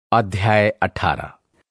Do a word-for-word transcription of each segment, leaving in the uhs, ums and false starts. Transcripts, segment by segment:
अध्याय अठारह।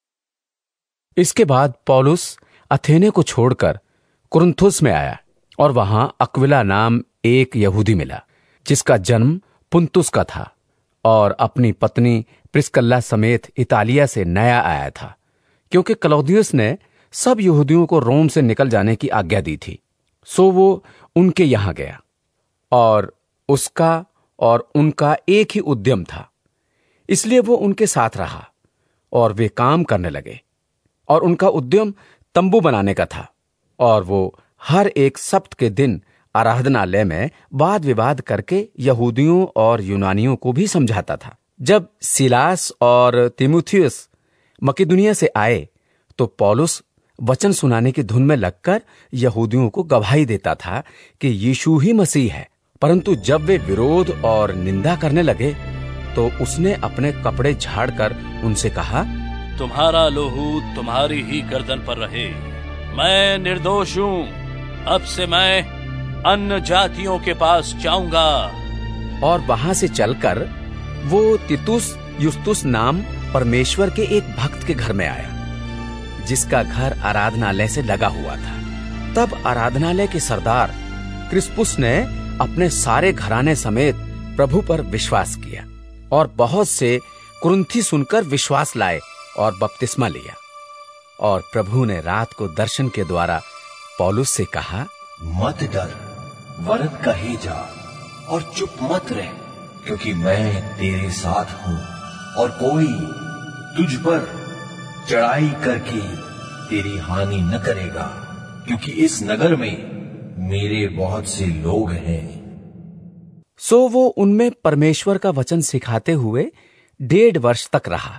इसके बाद पौलुस अथेने को छोड़कर कुरिन्थुस में आया और वहां अक्विला नाम एक यहूदी मिला, जिसका जन्म पुन्तुस का था और अपनी पत्नी प्रिस्किल्ला समेत इतालिया से नया आया था, क्योंकि क्लौदियुस ने सब यहूदियों को रोम से निकल जाने की आज्ञा दी थी। सो वो उनके यहां गया और उसका और उनका एक ही उद्यम था, इसलिए वो उनके साथ रहा और वे काम करने लगे। और उनका उद्यम तंबू बनाने का था और वो हर एक सप्त के दिन आराधनालय में वाद विवाद करके यहूदियों और यूनानियों को भी समझाता था। जब सिलास और तीमुथियुस मकिदुनिया से आए तो पौलुस वचन सुनाने की धुन में लगकर यहूदियों को गवाही देता था कि यीशु ही मसीह है। परंतु जब वे विरोध और निंदा करने लगे तो उसने अपने कपड़े झाड़कर उनसे कहा, तुम्हारा लोहू तुम्हारी ही गर्दन पर रहे। मैं निर्दोष हूँ। अब से मैं अन्य जातियों के पास जाऊंगा। और वहां से चलकर वो तितुस युस्तुस नाम परमेश्वर के एक भक्त के घर में आया, जिसका घर आराधनालय से लगा हुआ था। तब आराधनालय के सरदार क्रिस्पुस ने अपने सारे घराने समेत प्रभु पर विश्वास किया और बहुत से कुरिन्थी सुनकर विश्वास लाए और बपतिस्मा लिया। और प्रभु ने रात को दर्शन के द्वारा पौलुस से कहा, मत डर, वरन कहे जा और चुप मत रह, क्योंकि मैं तेरे साथ हूँ और कोई तुझ पर चढ़ाई करके तेरी हानि न करेगा, क्योंकि इस नगर में मेरे बहुत से लोग हैं। सो वो उनमें परमेश्वर का वचन सिखाते हुए डेढ़ वर्ष तक रहा।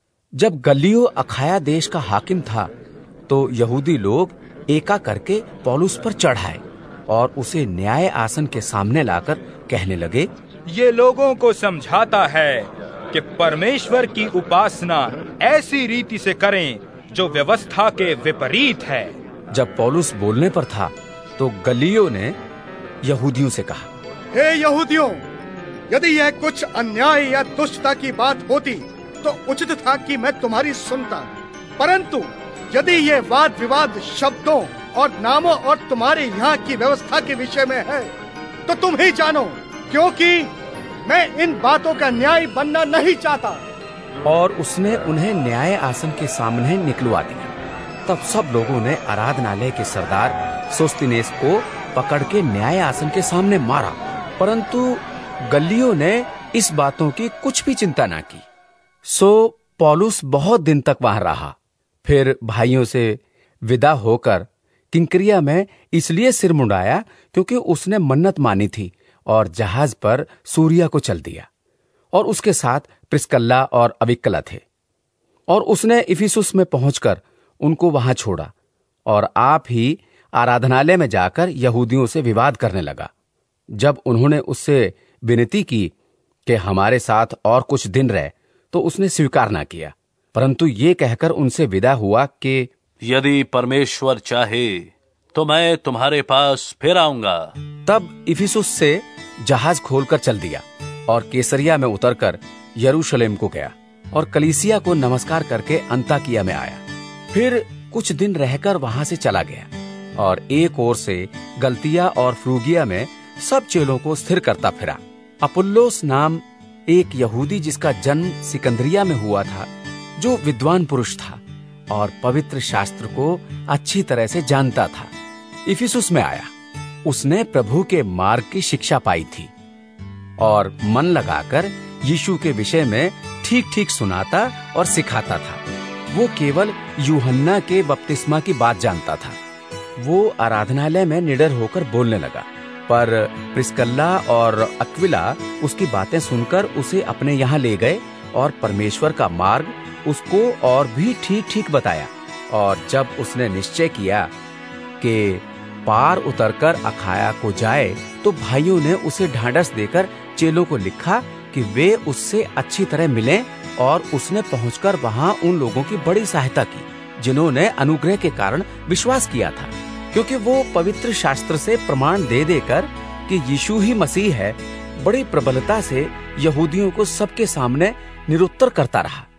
जब गल्लियो अखाया देश का हाकिम था तो यहूदी लोग एका करके पौलुस पर चढ़ाए और उसे न्याय आसन के सामने लाकर कहने लगे, ये लोगों को समझाता है कि परमेश्वर की उपासना ऐसी रीति से करें जो व्यवस्था के विपरीत है। जब पौलुस बोलने पर था तो गल्लियो ने यहूदियों से कहा, हे यहूदियों, यदि यह कुछ अन्याय या दुष्टता की बात होती तो उचित था कि मैं तुम्हारी सुनता, परंतु यदि ये वाद विवाद शब्दों और नामों और तुम्हारे यहाँ की व्यवस्था के विषय में है तो तुम ही जानो, क्योंकि मैं इन बातों का न्याय बनना नहीं चाहता। और उसने उन्हें न्याय आसन के सामने निकलवा दिया। तब सब लोगों ने आराधनालय के सरदार सोस्थिनेस को पकड़ के न्याय आसन के सामने मारा, परंतु गल्लियो ने इस बातों की कुछ भी चिंता ना की। सो पौलुस बहुत दिन तक वहां रहा। फिर भाइयों से विदा होकर किंक्रिया में इसलिए सिर मुंडाया क्योंकि उसने मन्नत मानी थी और जहाज पर सूरिया को चल दिया। और उसके साथ प्रिस्किल्ला और अविक्ला थे। और उसने इफिसुस में पहुंचकर उनको वहां छोड़ा और आप ही आराधनालय में जाकर यहूदियों से विवाद करने लगा। जब उन्होंने उससे विनती की कि हमारे साथ और कुछ दिन रहे तो उसने स्वीकार ना किया, परंतु ये कहकर उनसे विदा हुआ कि यदि परमेश्वर चाहे तो मैं तुम्हारे पास फिर आऊंगा। तब इफिसुस से जहाज खोलकर चल दिया और कैसरिया में उतरकर यरूशलेम को गया और कलीसिया को नमस्कार करके अन्ताकिया में आया। फिर कुछ दिन रहकर वहां से चला गया और एक ओर से गलतिया और फ्रूगिया में सब चेलों को स्थिर करता फिरा। अपुल्लोस नाम एक यहूदी, जिसका जन्म सिकंदरिया में हुआ था, जो विद्वान पुरुष था और पवित्र शास्त्र को अच्छी तरह से जानता था, इफिसुस में आया। उसने प्रभु के मार्ग की शिक्षा पाई थी और मन लगाकर यीशु के विषय में ठीक ठीक सुनाता और सिखाता था। वो केवल यूहन्ना के बपतिस्मा की बात जानता था। वो आराधनालय में निडर होकर बोलने लगा, पर प्रिस्किल्ला और अक्विला उसकी बातें सुनकर उसे अपने यहाँ ले गए और परमेश्वर का मार्ग उसको और भी ठीक ठीक बताया। और जब उसने निश्चय किया कि पार उतरकर अखाया को जाए तो भाइयों ने उसे ढांढस देकर चेलों को लिखा कि वे उससे अच्छी तरह मिलें। और उसने पहुंचकर वहां उन लोगों की बड़ी सहायता की जिन्होंने अनुग्रह के कारण विश्वास किया था, क्योंकि वो पवित्र शास्त्र से प्रमाण दे देकर कि यीशु ही मसीह है, बड़ी प्रबलता से यहूदियों को सबके सामने निरुत्तर करता रहा।